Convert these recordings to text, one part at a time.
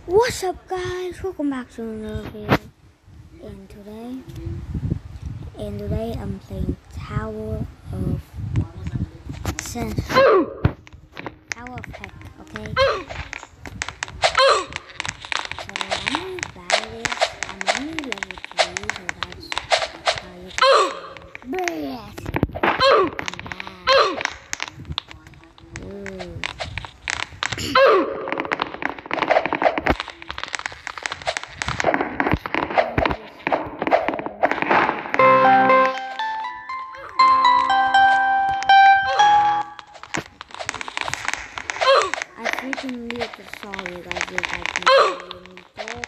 What's up, guys? Welcome back to another video. And today I'm playing Tower of Tower of Heck, okay? So I'm only bad at this. I'm only level 3, so that's how you can breath. Sorry guys, if I can hear me talk.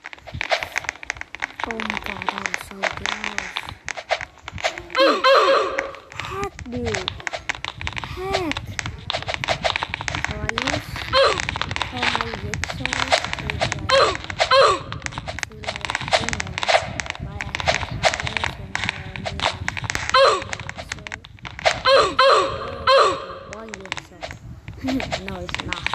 Oh my god, that was so close. Heck, dude. Heck. So I use my jigsaw to my one jigsaw. No, it's not.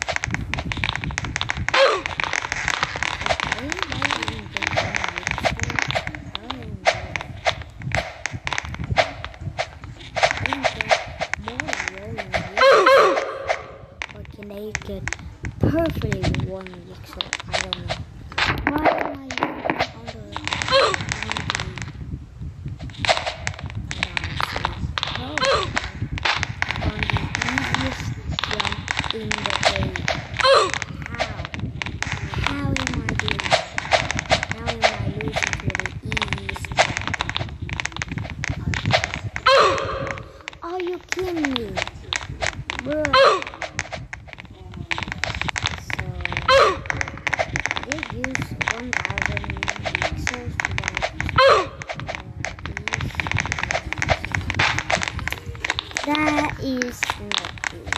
Make it perfectly one jigsaw. I don't know. Why am I using on the easiest jump in the game? How am I doing that? How am I losing to the easiest jump? Are you kidding me? Bro. Use 1,000 pixels that is not good.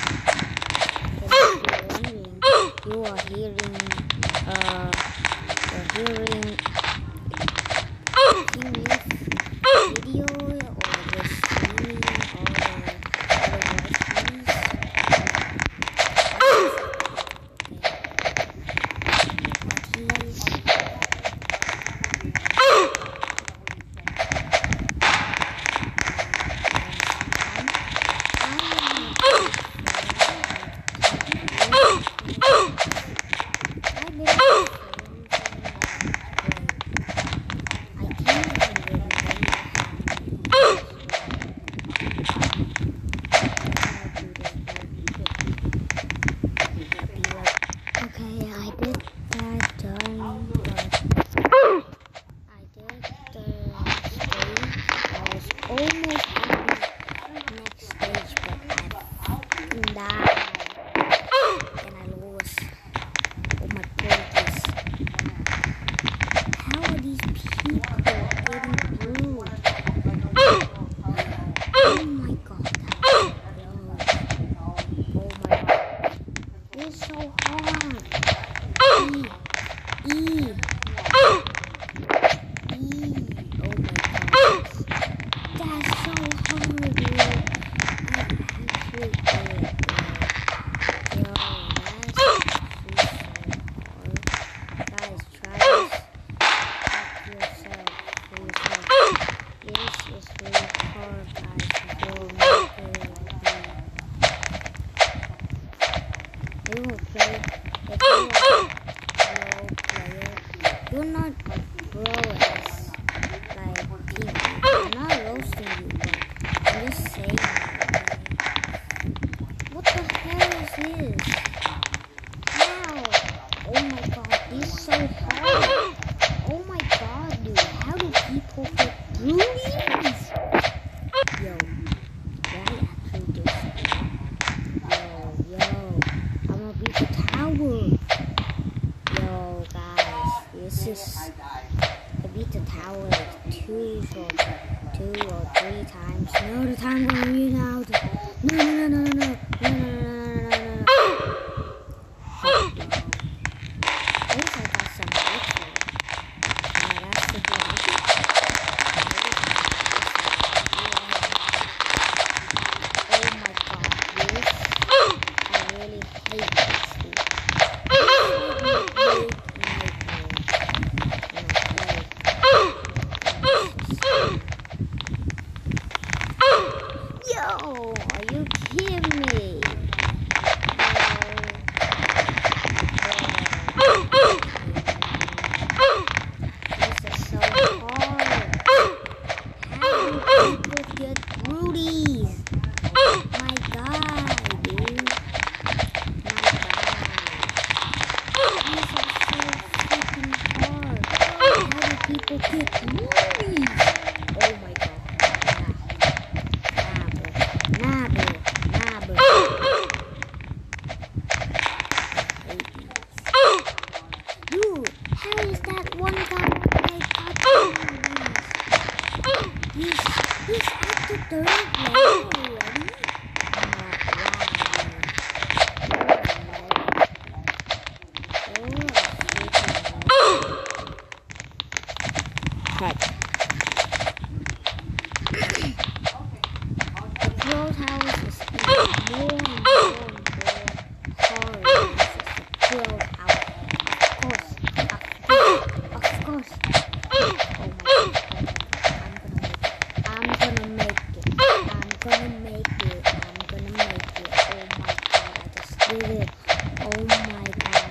If you are hearing English video or the streaming or you're not bros like people. I'm not roasting you, but I'm just saying. What the hell is this? How? Oh my god, this is so hard. Oh my god, dude. How do people get through these? Yo, that actually just. Yo, I'm gonna beat the tower. Yo, guys, this is. I beat the tower like 2 or 3 times. No, the time will run out. No. I wish I got some victory. That's the good. Oh my god, this. I really hate this. get movies. Oh my god. Nah, bro. Nah, bro. Dude, how is that one guy? He's at the third level already. Heck. The Pro House is more and more horror as the Pro House. Of course. Oh my god. I'm gonna make it. Oh my god, I just did it. Oh my god.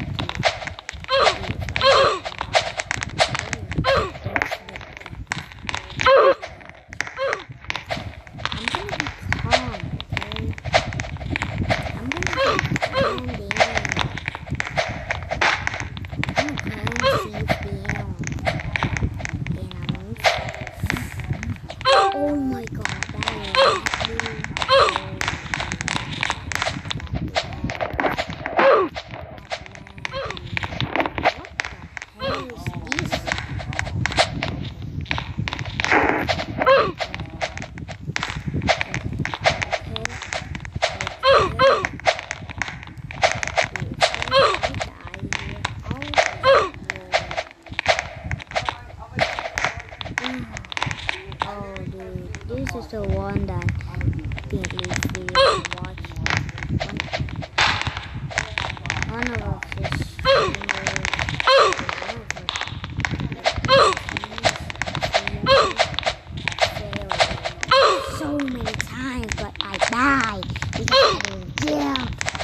I'm gonna be calm, okay? I'm gonna be calm down. I'm gonna calm safe down. Oh my god, that was really this is the one that think leads video to watch. One of us is so many times, but I died because I didn't jump.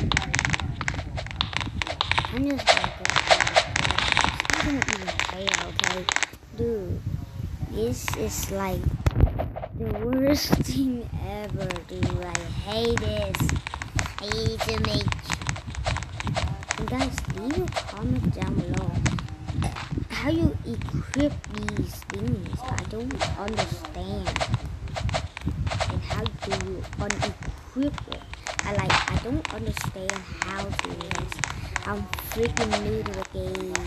I'm just gonna go. I didn't even play, okay? Dude, this is like the worst thing ever, dude. I hate this. I need to make. And guys, leave a comment down below. How you equip these things? I don't understand. And how do you unequip it? I don't understand how to do this. I'm freaking new to the game.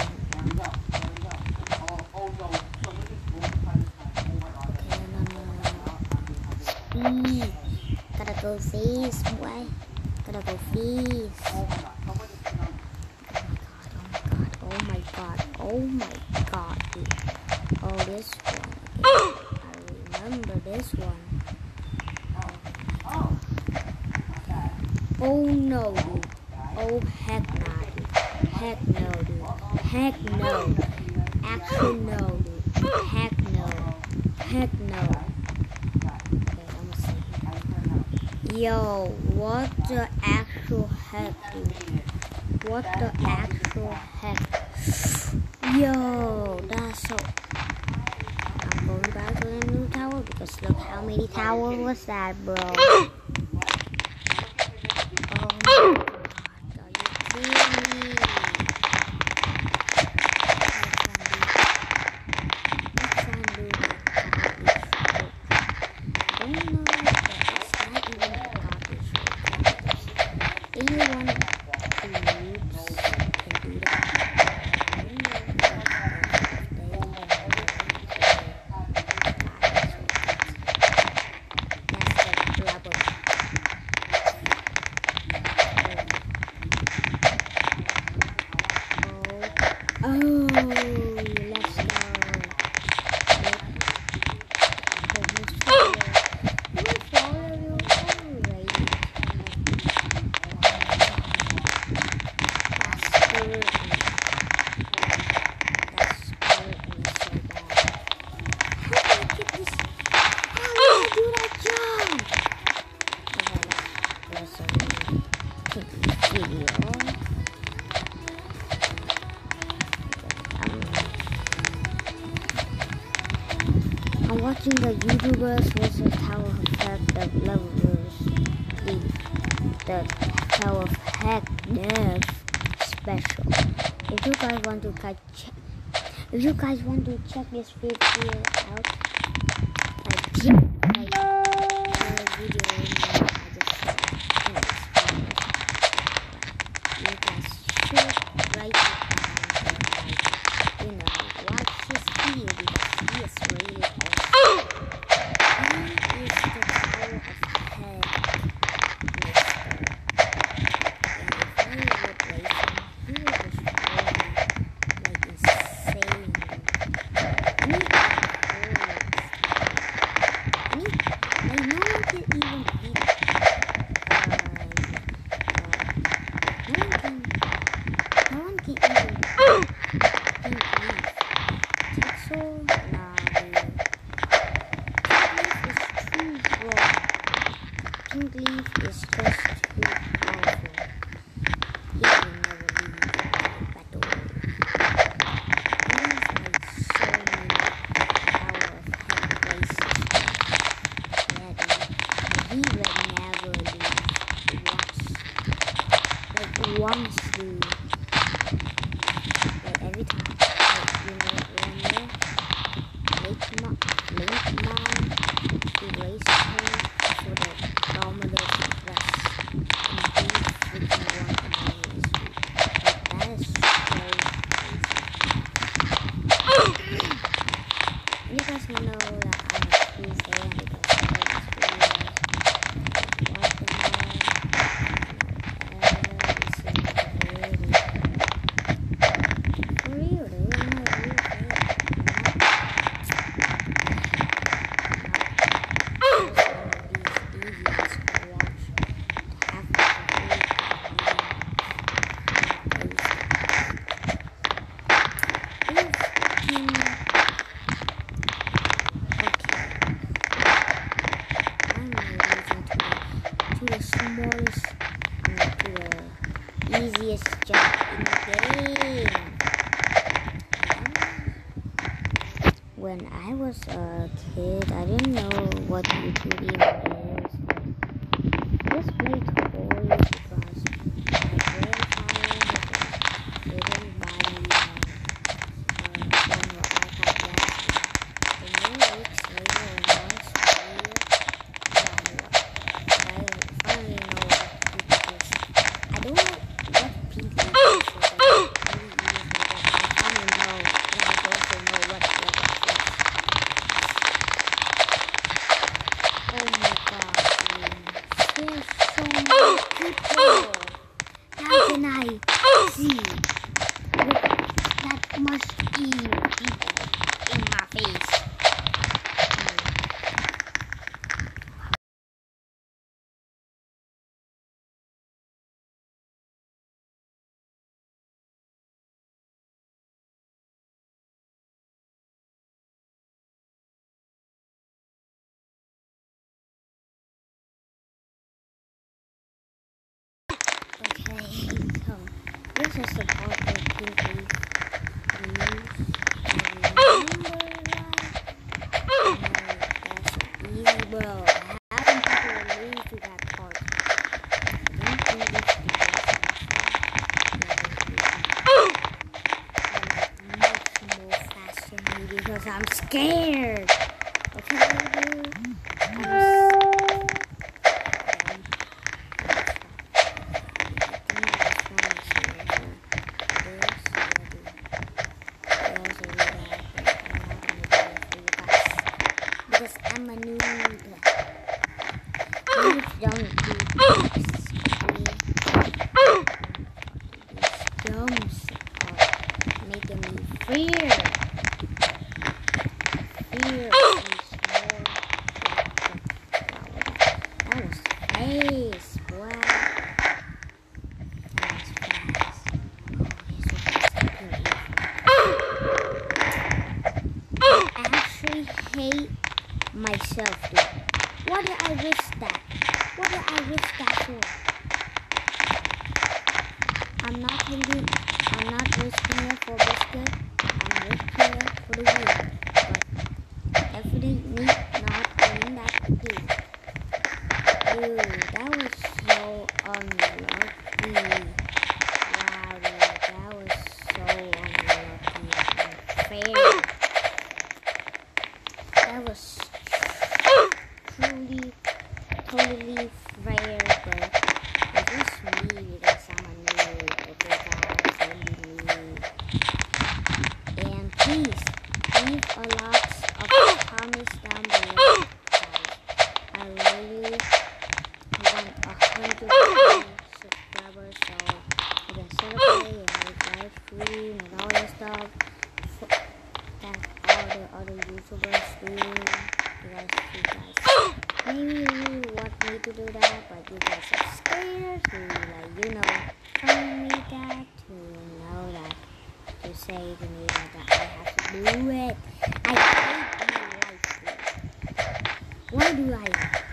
Gotta go fast, boy. Gotta go fast. Oh my god, dude. Oh, this one again. I remember this one. Oh no, dude. Oh heck nah, dude. Heck no, dude. Heck no. Actually no, dude. Heck no. Heck no. Yo, what the actual heck, dude? What the actual heck? Yo, that's so... I'm going back to the new tower because look how many towers was that, bro. Oh my god, are you kidding me? I'm watching the YouTubers versus Tower of Hack the levelers, the Tower of Hack Dev special. If you guys want to catch If you guys want to check this video out, like the video I just said, you guys should write it down and watch this video because he is really awesome. He is the power of head, mister. And if I replace him, he will destroy me like insane. Like no one can even beat no one can even Pink Leaf. Texel, nah, dude. Pink Leaf is too raw. Pink Leaf is just too powerful. He will never leave the battle. He has like so many power of head races. Yeah, dude. He will never leave. Once, dude. Like every time. Link man, erase him for the dominant press. And these freaking one enemies. Like that is so crazy. You guys know that I'm a true fan because I love this video. Watch them for real, dude. I'm not a real fan. Easiest job in the game. When I was a kid, I didn't know what YouTube even is. I just played toys because my grandfather didn't buy me one iPad yet. And then weeks later, and months later, I finally know what YouTube is. I don't know what Pink Leaf is. Oh my god, there's so many people. How can I see with that much evil people in my face? Okay, so this is the part where Pink Leaf leaves. That's easy, bro. How can people leave to that part? Don't think it's much more faster than me because I'm scared. Okay, dude? Because I'm a noob. Noobs don't do this. These jumps are making me fear. Fear is more. That was fast, boy. That was fast. I actually hate myself, dude. Why did I risk that? What did I risk that for? I'm not risking it for biscuit. I'm stream and all that stuff that all the other YouTubers do. Maybe you want me to do that, but you guys are scared to tell me that, to know that, to say to me that I have to do it. I hate my life. Why do I?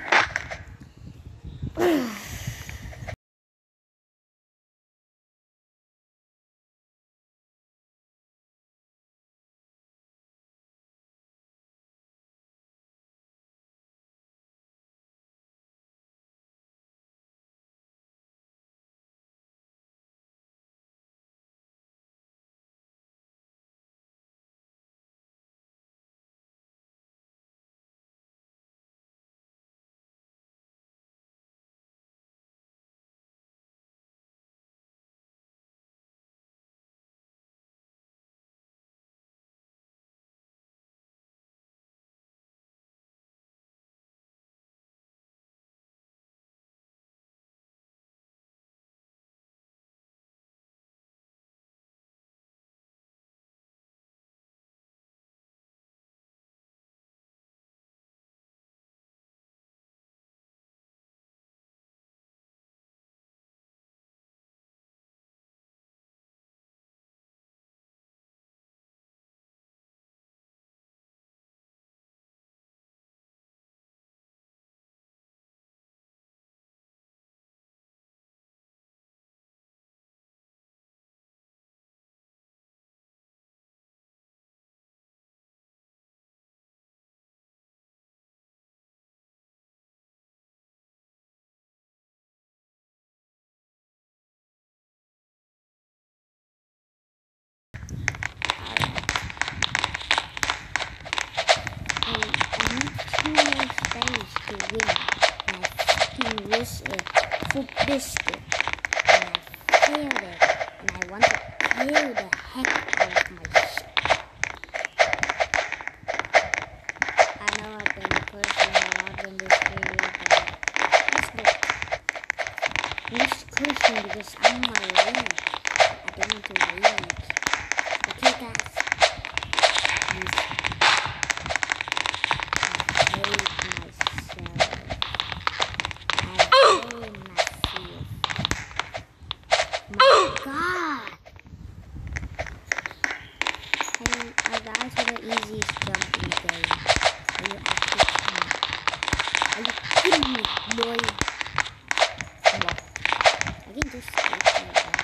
To win, and I fucking wish it for biscuit, and I failed it, and I want to kill the heck out of my shit. I know I've been cursing a lot in this video, but that's good. I'm just cursing because I'm my rage. I don't want to rage. Okay guys, please. Guys, are the easiest jump in the game. Are you actually kidding me? Are you kidding me, boy? What? I can just skip the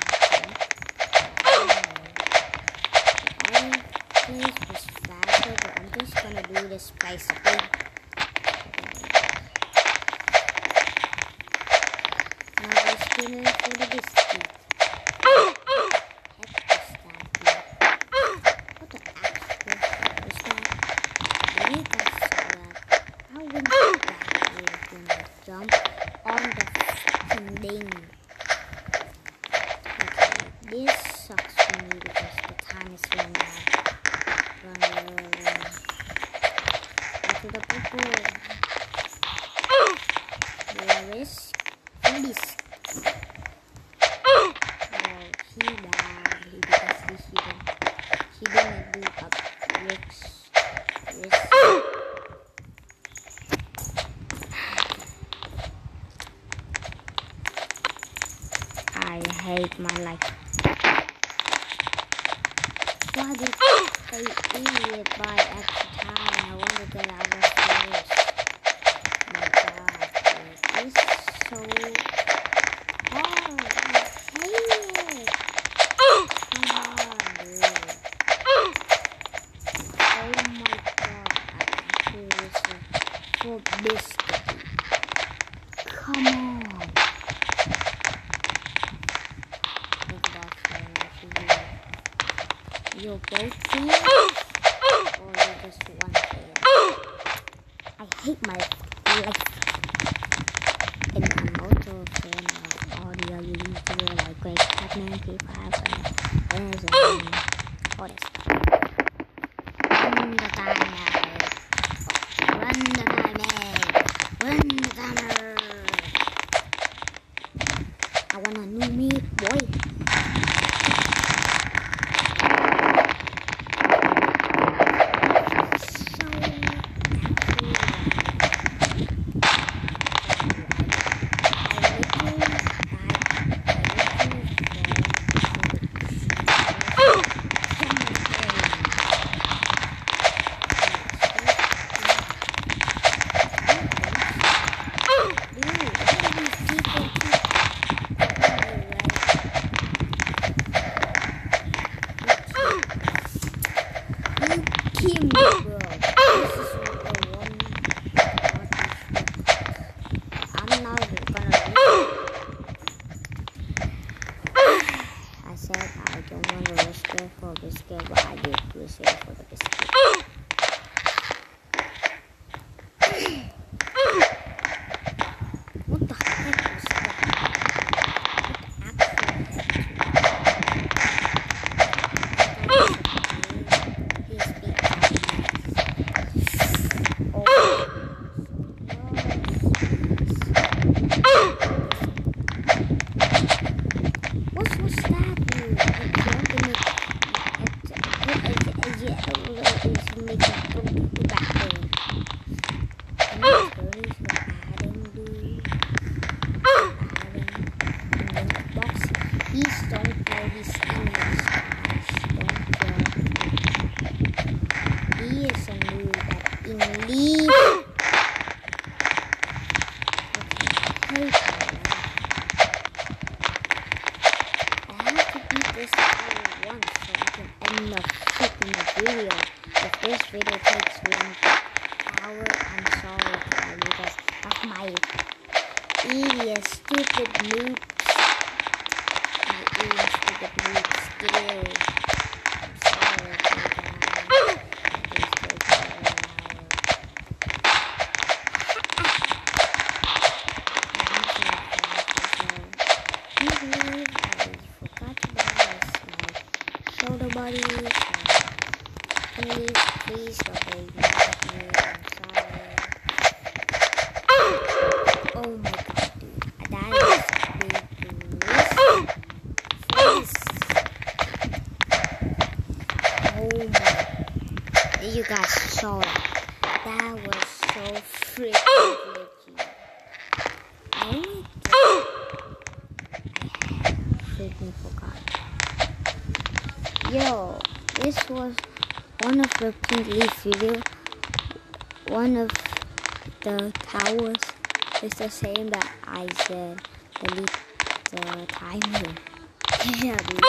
other place was faster, but I'm just gonna do this place again. Now we're spinning for the biscuit. Jump on the fucking thing. Okay, this sucks for me because the time is running out. Run. Go to the purple. There is this. Oh, he died because he didn't do up risk. I hate my life. Why did they idiot by extra time? I want to get out of this. My god, dude. This is so hard. I hate it. Come on, dude. Oh my god, I actually wish for biscuit. Come on. You're both fail, or you're just one fail. I hate my life. And I'm also a fan of all the other YouTubers like Great Pac-Man, P5, and all that stuff. Run the timer. Run the timer. Run the timer. I want a new meat, boy. me, bro. This is what the one. I'm not gonna risk it. I said I don't want to risk it for biscuit, but I did risk it for the biscuit. What the heck was that? This video takes 1 hour. I'm sorry guys, because of my idiot stupid moves. My idiot stupid moves skill. I'm sorry guys. This takes 1 hour. I forgot about this shoulder body. Please don't leave me. I'm sorry. Oh my god, dude. That is a big risk. Please. Oh my. You guys saw that. That was so freaking glitchy. Oh my god. I freaking forgot. Yo, this was one of the pink leaf video. One of the towers is the same that I said. Delete the timer. Yeah, dude.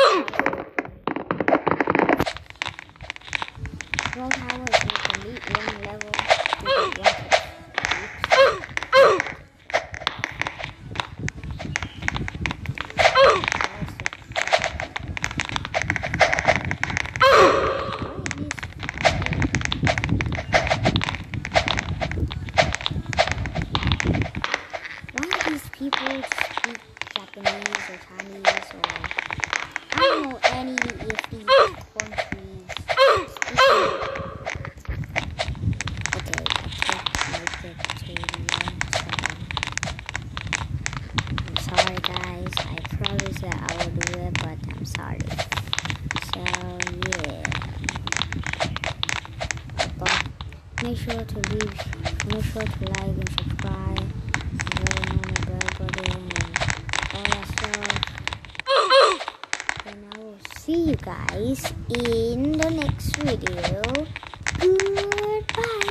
Roll tower is you delete one level to get one. People speak Japanese or Chinese or I don't know any of these countries. Okay, let's make it to I'm sorry guys, I promise that I will do it, but I'm sorry. So yeah. But make sure to like and subscribe. And I will see you guys in the next video.